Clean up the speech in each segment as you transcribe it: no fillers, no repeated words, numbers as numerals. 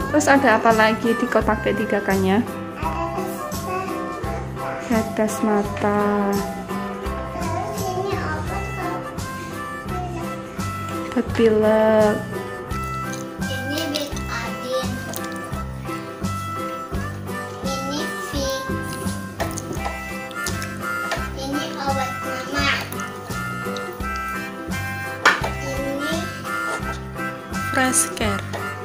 Terus ada apa lagi di kotak B3K-nya? Tetes mata. Ini obat Buat pilek. ini Betadine. Ini Vicks. Ini obat mama. Ini Fresh Care.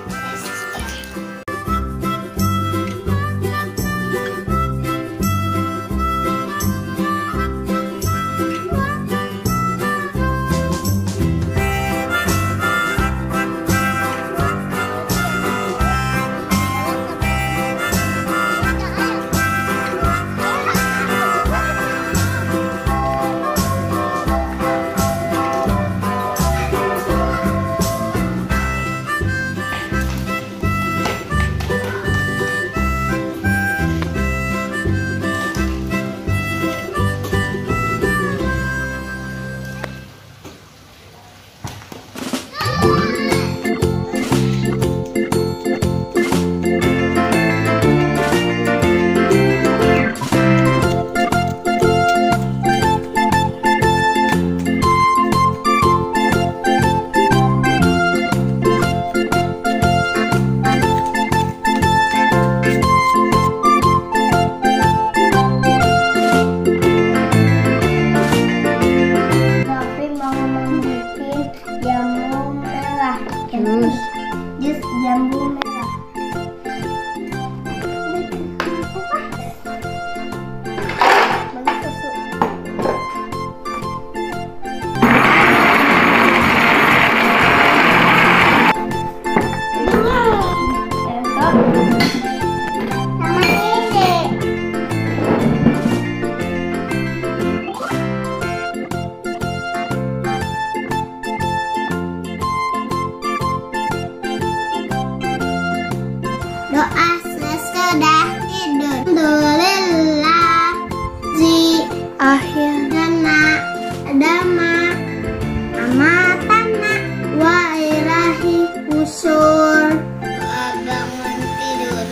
Tapi mau membuat jamu merah. Jus jambu merah. Bagi susu. Sama ini. Doa sesudah tidur. Alhamdulillah akhirana dama amatana wa ilahi usur. Bangun tidur.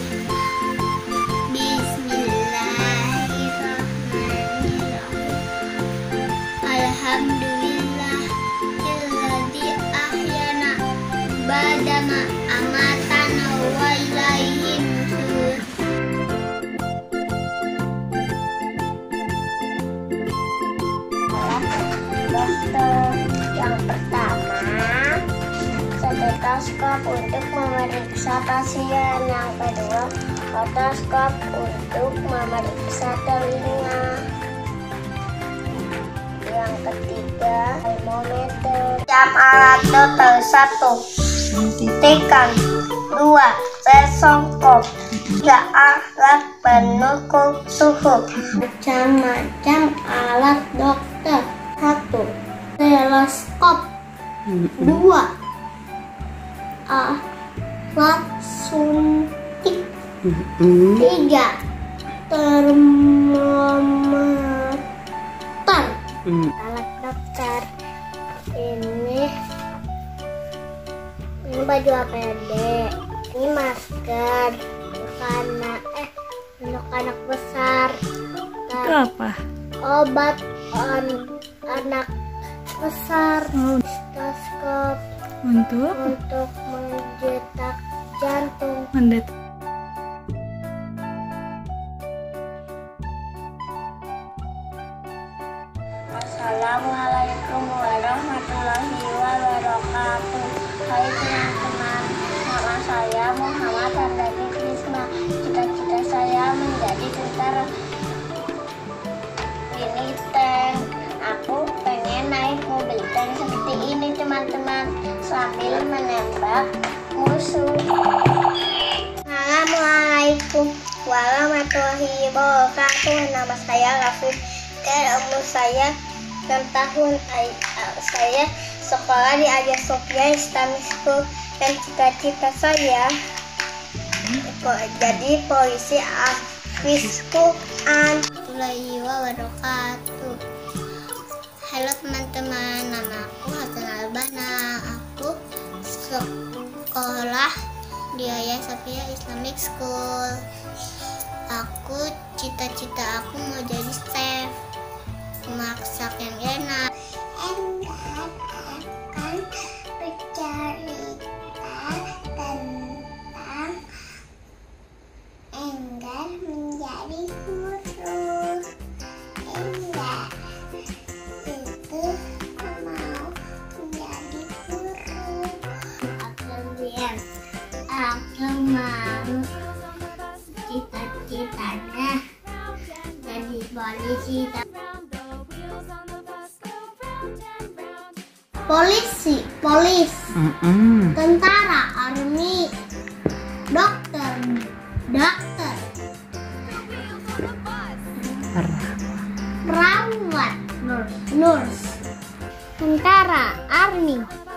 Bismillahirrahmanirrahim. Alhamdulillah illadzi ahyana badama amatana wa ilaihi nusyur. Dokter yang pertama, stetoskop untuk memeriksa pasien. Yang kedua, otoskop untuk memeriksa telinga. Yang ketiga, termometer. Jam alat dokter 1, tekan 2, stetoskop 3, alat pengukur suhu. Macam-macam alat dokter. 1, teleskop. 2, alat suntik. 3, termometer. Alat dokter ini baju APD, ini masker untuk anak besar. Itu apa? Obat anak besar. Stetoskop Untuk mendetak jantung. mendeteksi. Assalamualaikum warahmatullahi wabarakatuh. Hai teman-teman, nama saya Muhammad Handani Krisma. Cita-cita saya menjadi tentara. Ini tank. Aku pengen naik mobil tank seperti ini teman-teman, sambil menembak musuh. Assalamualaikum warahmatullahi wabarakatuh. Nama saya Raffi. Umur saya 6 tahun. Saya sekolah di Hagia Sophia Islamic School dan cita-cita saya jadi polisi Hafiz Quran. Warahmatullahi wabarakatuh. Halo teman-teman, nama aku Hasan Albana. Aku sekolah di Hagia Sophia Islamic School. Cita-cita aku mau jadi chef, masak yang enak. Enggar akan bercerita tentang Enggar menjadi guru. Enggar itu mau menjadi guru. Aku mau cita-citanya jadi polis, tentara, army, dokter, perawat, nurse, tentara, army,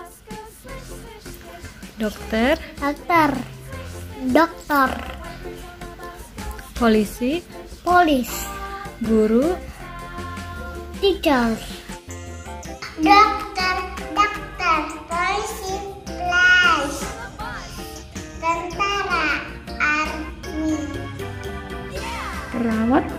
Dokter, dokter, polisi, guru, teacher, dokter, polisi, tentara, army, perawat,